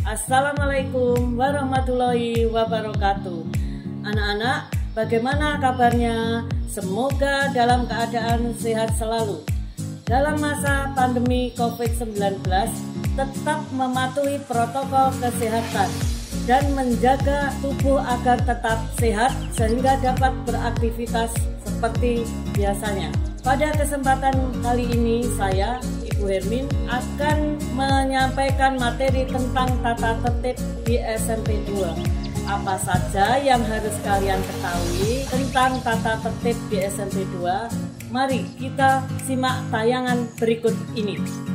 Assalamualaikum warahmatullahi wabarakatuh. Anak-anak, bagaimana kabarnya? Semoga dalam keadaan sehat selalu. Dalam masa pandemi COVID-19, tetap mematuhi protokol kesehatan dan menjaga tubuh agar tetap sehat sehingga dapat beraktivitas seperti biasanya. Pada kesempatan kali ini saya, Ibu Hermin, akan menyampaikan materi tentang tata tertib di SMP 2. Apa saja yang harus kalian ketahui tentang tata tertib di SMP 2? Mari kita simak tayangan berikut ini.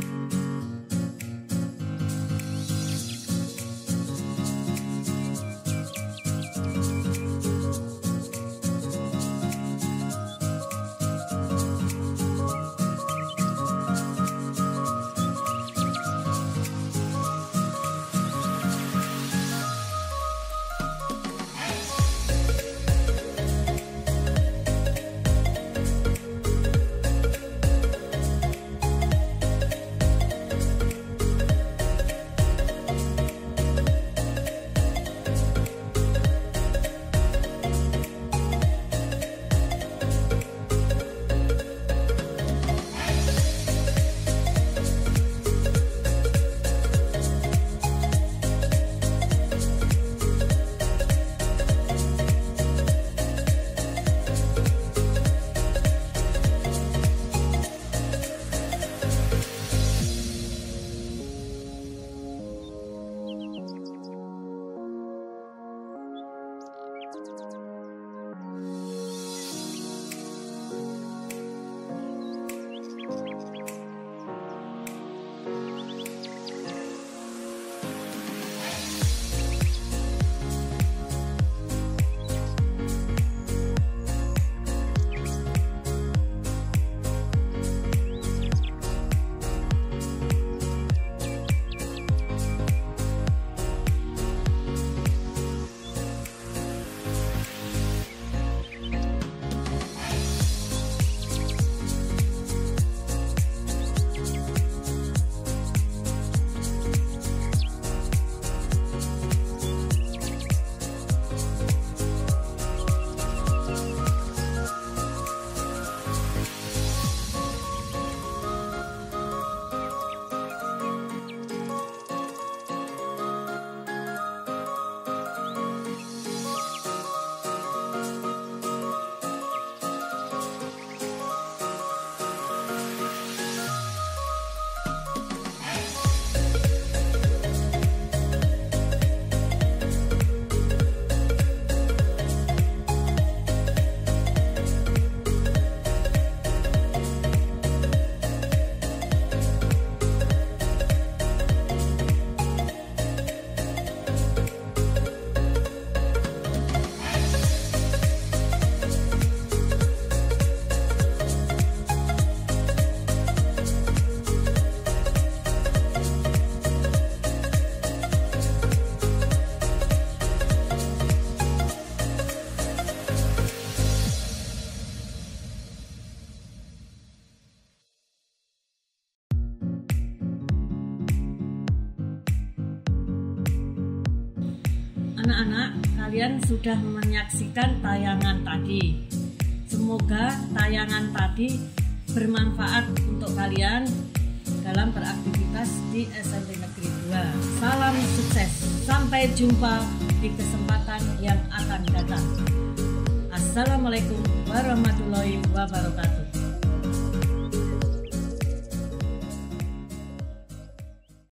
Anak-anak, kalian sudah menyaksikan tayangan tadi. Semoga tayangan tadi bermanfaat untuk kalian dalam beraktivitas di SMP Negeri 2. Salam sukses, sampai jumpa di kesempatan yang akan datang. Assalamualaikum warahmatullahi wabarakatuh.